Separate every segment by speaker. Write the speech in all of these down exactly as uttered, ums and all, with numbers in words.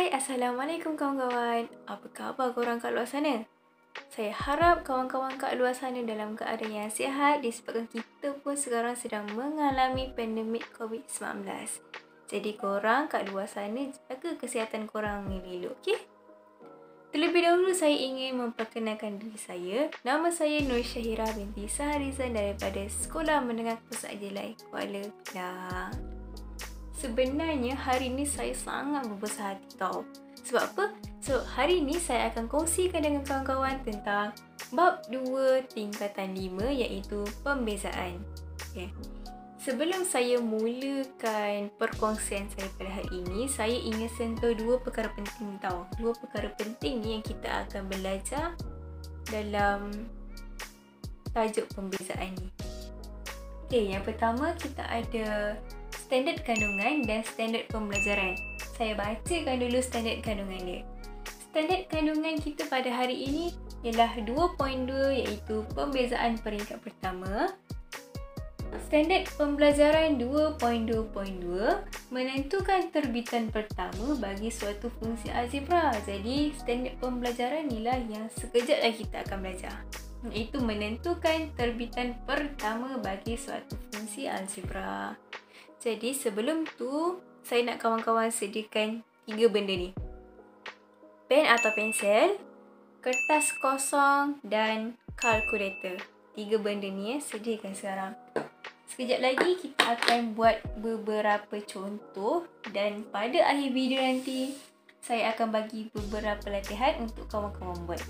Speaker 1: Hai, Assalamualaikum kawan-kawan. Apa khabar korang kat luar sana? Saya harap kawan-kawan kat luar sana dalam keadaan yang sihat disebabkan kita pun sekarang sedang mengalami pandemik covid sembilan belas. Jadi korang kat luar sana jaga kesihatan korang ni dulu, okey? Terlebih dahulu saya ingin memperkenalkan diri saya. Nama saya Nur Syahira binti Saharizan daripada Sekolah Menengah Pusat Jelai, Kuala Pinang. Sebenarnya hari ni saya sangat berbesar hati tau. Sebab apa? Sebab hari ni saya akan kongsikan dengan kawan-kawan tentang bab dua tingkatan lima iaitu pembezaan. Okay. Sebelum saya mulakan perkongsian saya pada hari ini, saya ingin sentuh dua perkara penting tau. Dua perkara penting ni yang kita akan belajar dalam tajuk pembezaan ni. Okay, yang pertama kita ada standard kandungan dan standard pembelajaran. Saya bacakan dulu standard kandungan dia. Standard kandungan kita pada hari ini ialah dua titik dua iaitu pembezaan peringkat pertama. Standard pembelajaran dua titik dua titik dua menentukan terbitan pertama bagi suatu fungsi algebra. Jadi standard pembelajaran inilah yang sekejap lagi kita akan belajar. Iaitu menentukan terbitan pertama bagi suatu fungsi algebra. Jadi sebelum tu, saya nak kawan-kawan sediakan tiga benda ni. Pen atau pensel, kertas kosong dan kalkulator. Tiga benda ni eh, sediakan sekarang. Sekejap lagi kita akan buat beberapa contoh dan pada akhir video nanti, saya akan bagi beberapa latihan untuk kawan-kawan buat.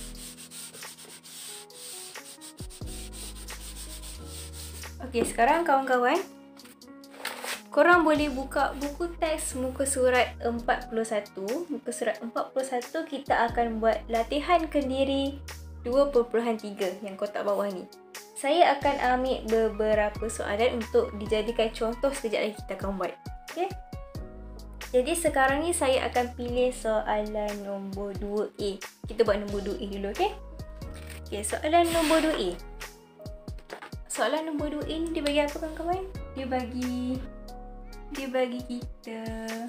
Speaker 1: Okey, sekarang kawan-kawan, korang boleh buka buku teks muka surat empat puluh satu. Muka surat empat puluh satu kita akan buat latihan kendiri dua perpuluhan tiga yang kotak bawah ni. Saya akan ambil beberapa soalan untuk dijadikan contoh sekejap lagi kita akan buat. Okay? Jadi sekarang ni saya akan pilih soalan nombor dua A. Kita buat nombor dua A dulu, okay? Okay, soalan nombor dua A. Soalan nombor dua A ni dia bagi apa kawan-kawan? Dia bagi Dia bagi kita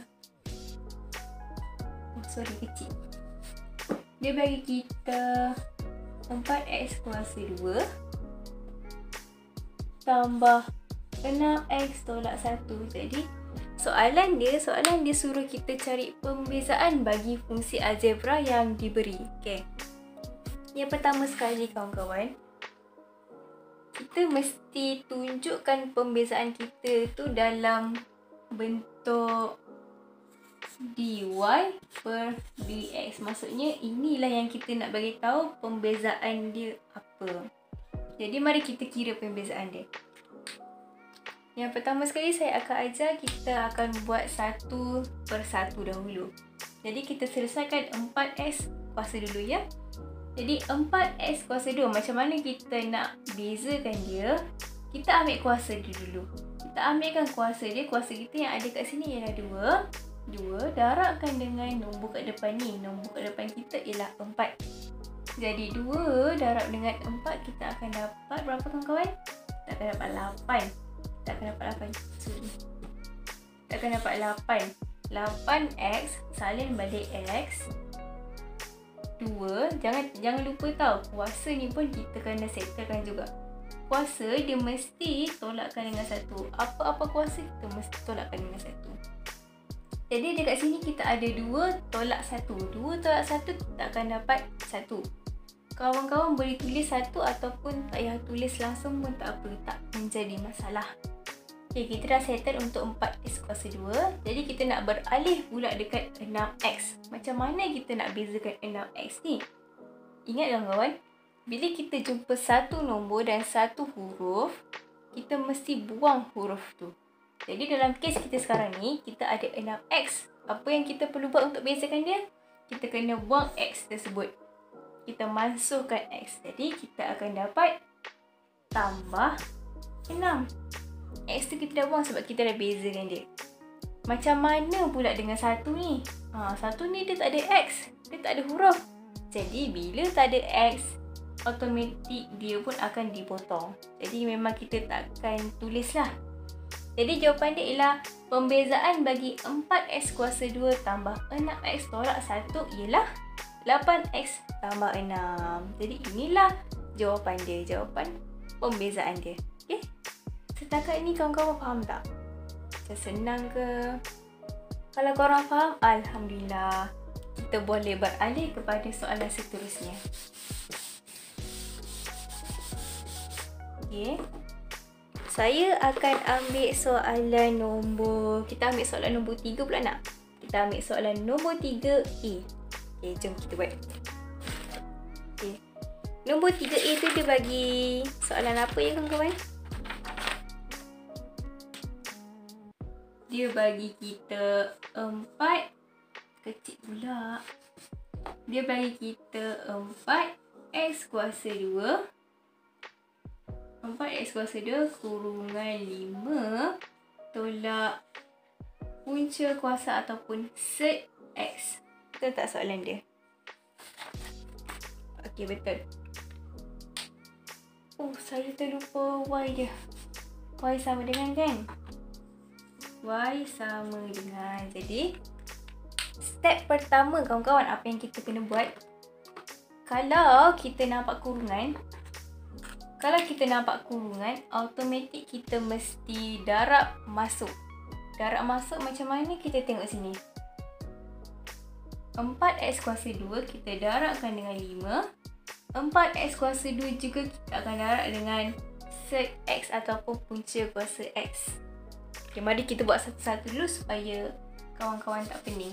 Speaker 1: oh, Sorry kecil Dia bagi kita empat X kuasa dua tambah enam X tolak satu. Jadi soalan dia Soalan dia suruh kita cari pembezaan bagi fungsi algebra yang diberi. Okay. Yang pertama sekali kawan-kawan, kita mesti tunjukkan pembezaan kita tu dalam bentuk dy per dx. Maksudnya inilah yang kita nak bagi tahu pembezaan dia apa. Jadi mari kita kira pembezaan dia. Yang pertama sekali saya akan ajar, kita akan buat satu per satu dahulu. Jadi kita selesaikan empat X kuasa dulu ya. Jadi empat X kuasa dua, macam mana kita nak bezakan dia? Kita ambil kuasa dia dulu. Kita ambilkan kuasa dia, kuasa kita yang ada kat sini ialah dua. dua darabkan dengan nombor kat depan ni. Nombor kat depan kita ialah empat. Jadi dua darab dengan empat, kita akan dapat berapa kawan-kawan? Kita akan dapat lapan. Kita akan dapat lapan. Sorry. Kita akan dapat lapan. lapan X salin balik X. dua. Jangan jangan lupa tau, kuasa ni pun kita kena settlekan juga. Kuasa dia mesti tolakkan dengan satu. Apa-apa kuasa kita mesti tolakkan dengan satu. Jadi dekat sini kita ada dua tolak satu. dua tolak satu kita akan dapat satu. Kawan-kawan boleh tulis satu ataupun tak payah tulis langsung pun tak apa. Tak menjadi masalah. Okay, kita dah settle untuk empat X kuasa dua. Jadi kita nak beralih pula dekat enam X. Macam mana kita nak bezakan enam X ni? Ingat kawan-kawan, bila kita jumpa satu nombor dan satu huruf, kita mesti buang huruf tu. Jadi dalam kes kita sekarang ni, kita ada enam X. Apa yang kita perlu buat untuk bezakan dia? Kita kena buang X tersebut. Kita masukkan X. Jadi kita akan dapat tambah enam. X tu kita dah buang sebab kita dah bezakan dia. Macam mana pula dengan satu ni? Ha, satu ni dia tak ada X. Dia tak ada huruf. Jadi bila tak ada X, automatik dia pun akan dipotong. Jadi memang kita takkan tulis lah. Jadi jawapan dia ialah pembezaan bagi empat X kuasa dua tambah enam X tolak satu ialah lapan X tambah enam. Jadi inilah jawapan dia, jawapan pembezaan dia. Okay? Setakat ini kawan-kawan faham tak? Macam senang ke? Kalau korang faham, Alhamdulillah. Kita boleh beralih kepada soalan seterusnya. Okay. Saya akan ambil soalan nombor, kita ambil soalan nombor tiga pula nak? Kita ambil soalan nombor tiga A. Okay, jom kita buat. Okay. Nombor tiga A tu dia bagi soalan apa ya kawan-kawan? Dia bagi kita empat, kecil pula. Dia bagi kita empat X kuasa dua. empat X kuasa dua kurungan lima tolak punca kuasa ataupun set X. Betul tak soalan dia? Okey, betul. Oh, saya terlupa Y dia. Y sama dengan kan? Y sama dengan. Jadi, step pertama kawan-kawan, apa yang kita kena buat? Kalau kita nampak kurungan, Kalau kita nampak kurungan, automatik kita mesti darab masuk. Darab masuk macam mana? Kita tengok sini. empat X kuasa dua kita darabkan dengan lima. empat X kuasa dua juga kita akan darab dengan set X ataupun punca kuasa X. Okay, mari kita buat satu-satu dulu supaya kawan-kawan tak pening.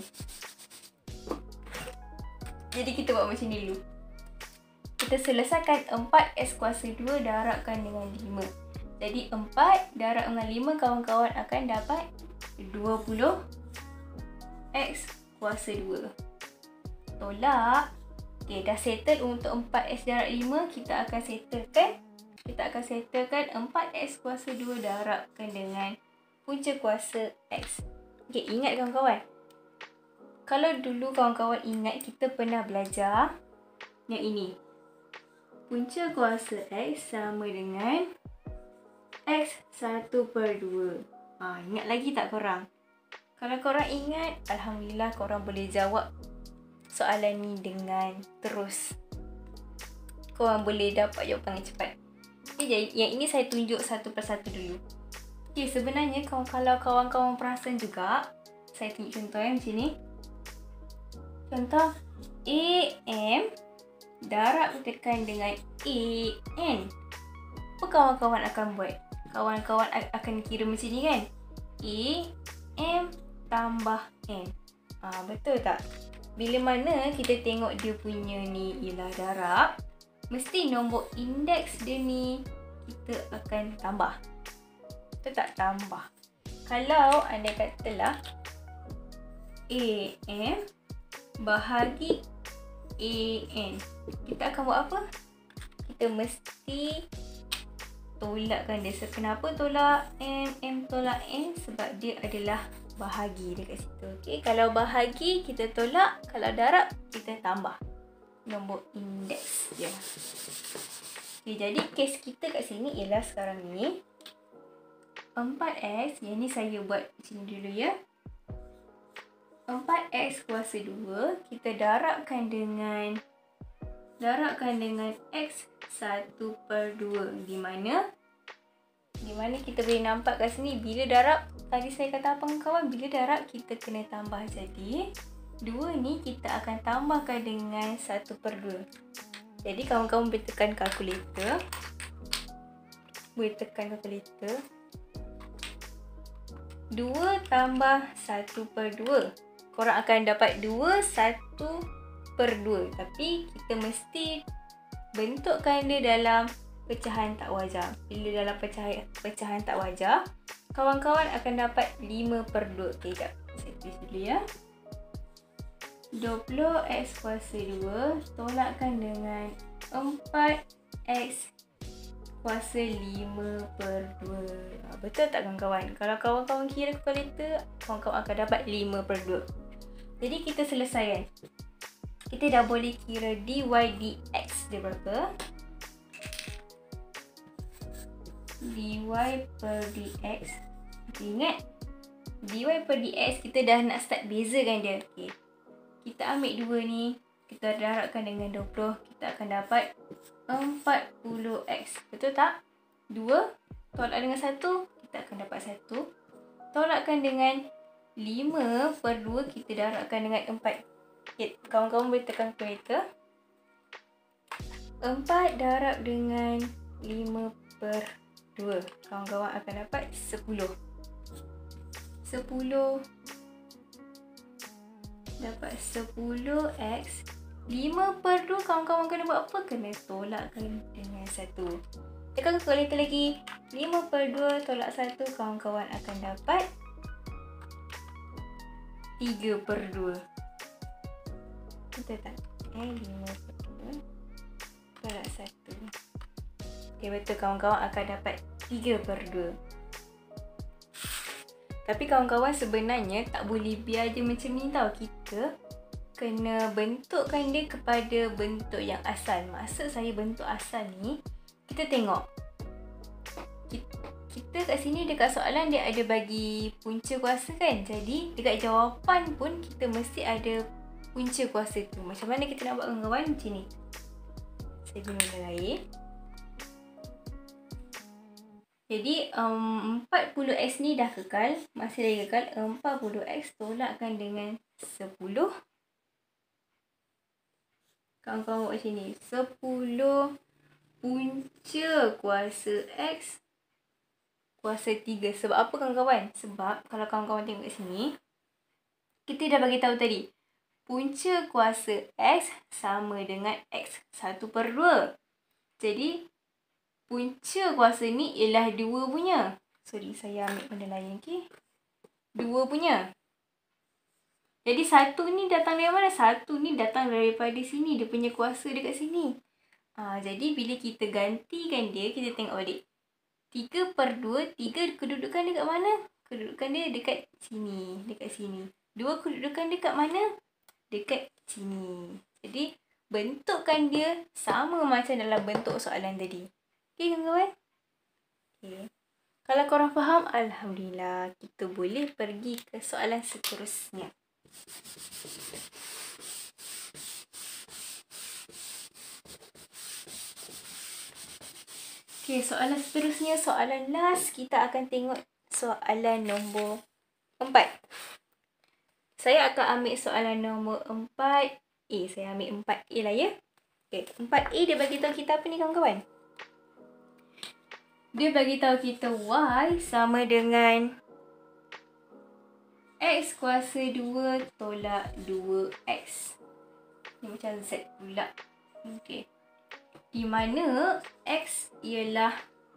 Speaker 1: Jadi kita buat macam ni dulu. Kita selesaikan empat X kuasa dua darabkan dengan lima. Jadi empat darab dengan lima kawan-kawan akan dapat dua puluh X kuasa dua. Tolak. Okay, dah settle untuk empat X darab lima. Kita akan settlekan. Kita akan settlekan empat X kuasa dua darabkan dengan punca kuasa X. Okay, ingat kawan-kawan. Kalau dulu kawan-kawan ingat kita pernah belajar yang ini. Punca kuasa X sama dengan X satu per dua. Ha, ingat lagi tak korang? Kalau korang ingat, Alhamdulillah korang boleh jawab soalan ni dengan terus. Korang boleh dapat jawapan yang cepat. Okay, jadi yang ini saya tunjuk satu persatu dulu. Okay, sebenarnya kalau kawan-kawan perasan juga, saya tunjuk contoh yang macam ni. Contoh A M darab tekan dengan A N. Apa kawan-kawan akan buat? Kawan-kawan akan kira macam ni kan? A M tambah N. Ah, betul tak? Bila mana kita tengok dia punya ni ialah darab, mesti nombor indeks dia ni kita akan tambah. Betul tak? Tambah. Kalau anda katalah A M bahagi A N, kita akan buat apa? Kita mesti tolakkan dia. So, kenapa tolak M? M tolak N sebab dia adalah bahagi dekat situ. Okay? Kalau bahagi kita tolak, kalau darab kita tambah nombor indeks dia. Okay, jadi kes kita kat sini ialah sekarang ni empat X. Yang ni saya buat macam ni dulu ya. empat X kuasa dua kita darabkan dengan darabkan dengan X satu per dua. Di mana? Di mana kita boleh nampak kat sini bila darab, tadi saya kata apa kawan? Bila darab kita kena tambah. Jadi dua ni kita akan tambahkan dengan satu per dua. Jadi kawan-kawan boleh tekan kalkulator. Boleh tekan kalkulator. dua tambah satu per dua. Korang akan dapat dua, satu per dua. Tapi kita mesti bentukkan dia dalam pecahan tak wajar. Bila dalam pecahan, pecahan tak wajar, kawan-kawan akan dapat lima per dua. Okay, sekejap. Saya tulis dulu ya. dua puluh X kuasa dua tolakkan dengan empat X kuasa lima per dua. Betul tak kawan-kawan? Kalau kawan-kawan kira kalkulator, kawan-kawan akan dapat lima per dua. Jadi kita selesaikan. Kita dah boleh kira dy dx dia berapa? Dy per dx Ingat, dy per dx kita dah nak start bezakan dia. Okay. Kita ambil dua ni, kita darabkan dengan dua puluh, kita akan dapat empat puluh x. Betul tak? dua tolak dengan satu, kita akan dapat satu. Tolakkan dengan lima per dua, kita darabkan dengan empat. Okay, kawan-kawan boleh tekan kalkulator. empat darab dengan lima per dua. Kawan-kawan akan dapat sepuluh. sepuluh dapat sepuluh x. lima per dua kawan-kawan kena buat apa? Kena tolakkan dengan satu. Tekan kalkulator lagi. lima per dua tolak satu, kawan-kawan akan dapat tiga per dua. Betul tak? Eh, lima per dua tolak satu. Okay, betul, kawan-kawan akan dapat tiga per dua. Tapi kawan-kawan sebenarnya tak boleh biar je macam ni tau. Kita kena bentukkan dia kepada bentuk yang asal. Maksud saya bentuk asal ni, kita tengok. Kita kat sini dekat soalan dia ada bagi punca kuasa kan. Jadi dekat jawapan pun kita mesti ada punca kuasa tu. Macam mana kita nak buat kawan-kawan? Macam ni. Saya guna air. Jadi um, empat puluh x ni dah kekal. Masih lagi kekal. empat puluh x tolakkan dengan sepuluh. Kawan-kawan buat macam ni. sepuluh punca kuasa x kuasa tiga. Sebab apa kawan-kawan? Sebab kalau kawan-kawan tengok kat sini, kita dah bagi tahu tadi. Punca kuasa x sama dengan x satu per dua. Jadi punca kuasa ni ialah dua punya. Sorry, saya ambil benda lain, okay? dua punya. Jadi satu ni datang dari mana? satu ni datang daripada sini. Dia punya kuasa dekat sini. Ha, jadi bila kita gantikan dia, kita tengok balik. tiga per dua, tiga kedudukan dia kat mana? Kedudukan dia dekat sini. Dekat sini. dua kedudukan dia kat mana? Dekat sini. Jadi bentukkan dia sama macam dalam bentuk soalan tadi. Okay, kawan-kawan? Okay. Kalau korang faham, alhamdulillah, kita boleh pergi ke soalan seterusnya. Okay, soalan seterusnya, soalan last, kita akan tengok soalan nombor empat. Saya akan ambil soalan nombor empat A. Saya ambil empat A lah ya. Okay, empat A dia bagi tahu kita apa ni kawan-kawan? Dia bagi tahu kita y sama dengan x kuasa dua tolak dua x. Ni macam z pula. Okey. Di mana x ialah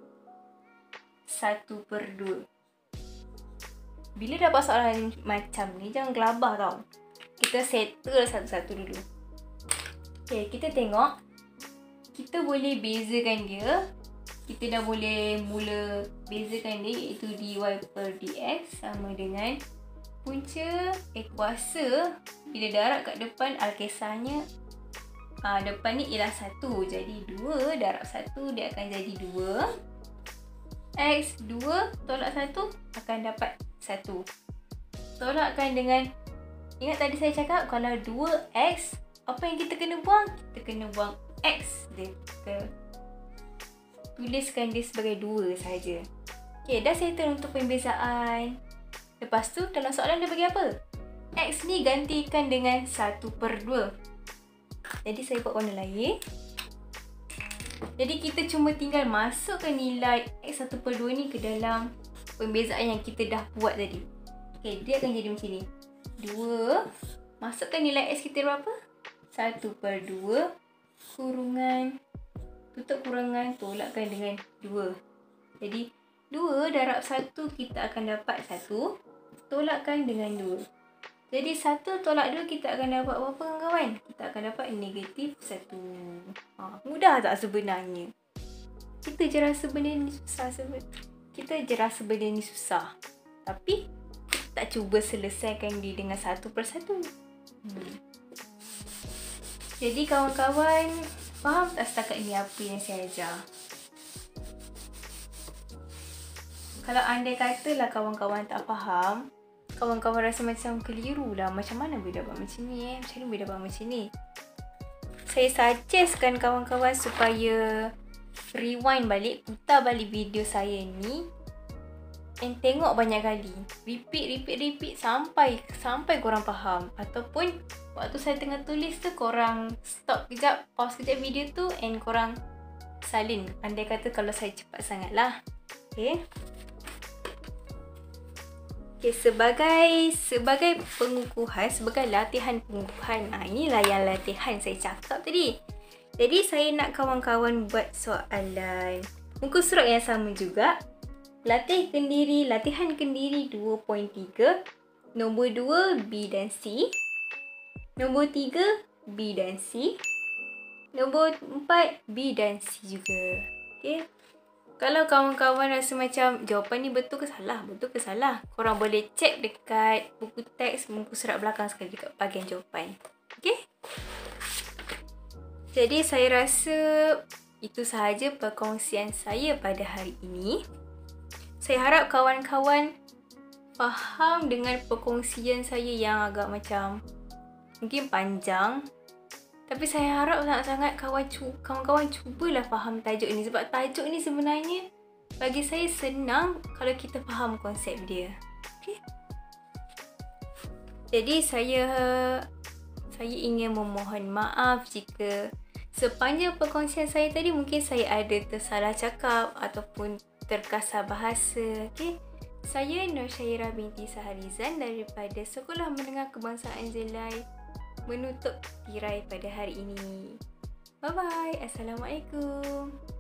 Speaker 1: satu per dua. Bila dapat soalan macam ni, jangan gelabah tau. Kita settle satu-satu dulu. Okey, kita tengok. Kita boleh bezakan dia. Kita dah boleh mula bezakan dia, iaitu dy per dx sama dengan punca eh kuasa. Bila darab kat depan, alkisahnya ha, depan ni ialah satu. Jadi dua darab satu, dia akan jadi dua. X dua tolak satu akan dapat satu. Tolakkan dengan, ingat tadi saya cakap kalau dua x, apa yang kita kena buang? Kita kena buang x dia. Kita tuliskan dia sebagai dua saja. Okey, dah settle untuk pembezaan. Lepas tu dalam soalan dia bagi apa? X ni gantikan dengan satu per dua. Jadi saya buat warna lain. Jadi kita cuma tinggal masukkan nilai x satu per dua ni ke dalam pembezaan yang kita dah buat tadi. Okey, dia akan jadi macam ni. dua. Masukkan nilai x kita berapa? satu per dua kurungan, tutup kurangan, tolakkan dengan dua. Jadi dua darab satu, kita akan dapat satu. Tolakkan dengan dua. Jadi satu tolak dua, kita akan dapat berapa kawan? Kita akan dapat negatif satu. Ha, mudah tak sebenarnya? Kita je rasa benda ni susah. Kita je rasa benda ni susah. Tapi tak cuba selesaikan dia dengan satu per satu. Hmm. Jadi kawan-kawan, faham tak setakat ni apa yang saya ajar? kalau andai katalah kawan-kawan tak faham, kawan-kawan rasa macam keliru lah, macam mana boleh dapat macam ni eh, macam mana boleh dapat macam ni. Saya suggestkan kawan-kawan supaya rewind balik, putar balik video saya ni and tengok banyak kali. Repeat, repeat, repeat sampai sampai korang faham. Ataupun waktu saya tengah tulis tu, korang stop kejap, pause kejap video tu and korang salin. Andai kata kalau saya cepat sangat lah. Okay. Okay, sebagai sebagai pengukuhan, sebagai latihan pengukuhan. Ah, inilah yang latihan saya cakap tadi. Jadi saya nak kawan-kawan buat soalan muka surat yang sama juga. Latih kendiri, latihan kendiri dua titik tiga. Nombor dua B dan C. Nombor tiga B dan C. Nombor empat B dan C juga. Okay. Kalau kawan-kawan rasa macam jawapan ni betul ke salah, betul ke salah, korang boleh cek dekat buku teks, muka surat belakang sekali dekat bahagian jawapan. Okay? Jadi saya rasa itu sahaja perkongsian saya pada hari ini. Saya harap kawan-kawan faham dengan perkongsian saya yang agak macam mungkin panjang. Tapi saya harap sangat-sangat kawan cu- kawan-kawan cubalah faham tajuk ni. Sebab tajuk ni sebenarnya bagi saya senang kalau kita faham konsep dia. Okay? Jadi saya saya ingin memohon maaf jika sepanjang perkongsian saya tadi mungkin saya ada tersalah cakap ataupun terkasar bahasa. Okay? Saya Nur Syairah binti Saharizan daripada Sekolah Menengah Kebangsaan Zelai menutup tirai pada hari ini. Bye bye. Assalamualaikum.